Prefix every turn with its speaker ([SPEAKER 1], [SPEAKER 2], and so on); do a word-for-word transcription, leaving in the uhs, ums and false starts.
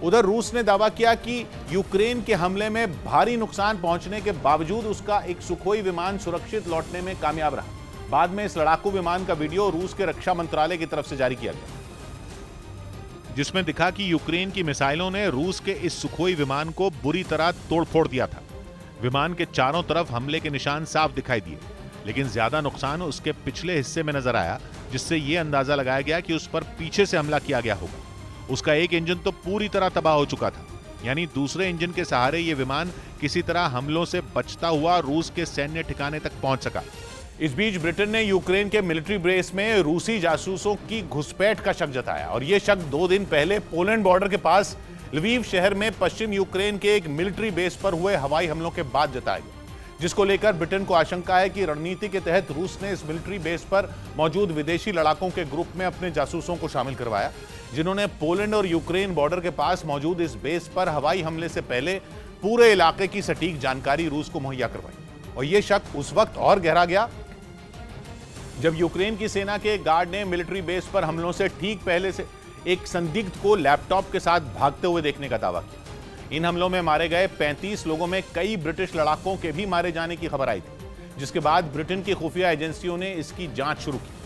[SPEAKER 1] उधर रूस ने दावा किया कि यूक्रेन के हमले में भारी नुकसान पहुंचने के बावजूद उसका एक सुखोई विमान सुरक्षित लौटने में कामयाब रहा। बाद में इस लड़ाकू विमान का वीडियो रूस के रक्षा मंत्रालय की तरफ से जारी किया गया, जिसमें दिखा कि यूक्रेन की मिसाइलों ने रूस के इस सुखोई विमान को बुरी तरह तोड़फोड़ दिया था। विमान के चारों तरफ हमले के निशान साफ दिखाई दिए, लेकिन ज्यादा नुकसान उसके पिछले हिस्से में नजर आया, जिससे यह अंदाजा लगाया गया कि उस पर पीछे से हमला किया गया होगा। उसका एक इंजन तो पूरी तरह तबाह हो चुका था, यानी दूसरे इंजन के सहारे यह विमान किसी तरह हमलों से बचता हुआ रूस के सैन्य ठिकाने तक पहुंच सका। इस बीच ब्रिटेन ने यूक्रेन के मिलिट्री बेस में रूसी जासूसों की घुसपैठ का शक जताया और यह शक दो दिन पहले पोलैंड बॉर्डर के पास लवीव शहर में पश्चिम यूक्रेन के एक मिलिट्री बेस पर हुए हवाई हमलों के बाद जताया गया, जिसको लेकर ब्रिटेन को आशंका है कि रणनीति के तहत रूस ने इस मिलिट्री बेस पर मौजूद विदेशी लड़ाकों के ग्रुप में अपने जासूसों को शामिल करवाया, जिन्होंने पोलैंड और यूक्रेन बॉर्डर के पास मौजूद इस बेस पर हवाई हमले से पहले पूरे इलाके की सटीक जानकारी रूस को मुहैया करवाई। और यह शक उस वक्त और गहरा गया जब यूक्रेन की सेना के गार्ड ने मिलिट्री बेस पर हमलों से ठीक पहले से एक संदिग्ध को लैपटॉप के साथ भागते हुए देखने का दावा किया। इन हमलों में मारे गए पैंतीस लोगों में कई ब्रिटिश लड़ाकों के भी मारे जाने की खबर आई थी, जिसके बाद ब्रिटेन की खुफिया एजेंसियों ने इसकी जांच शुरू की।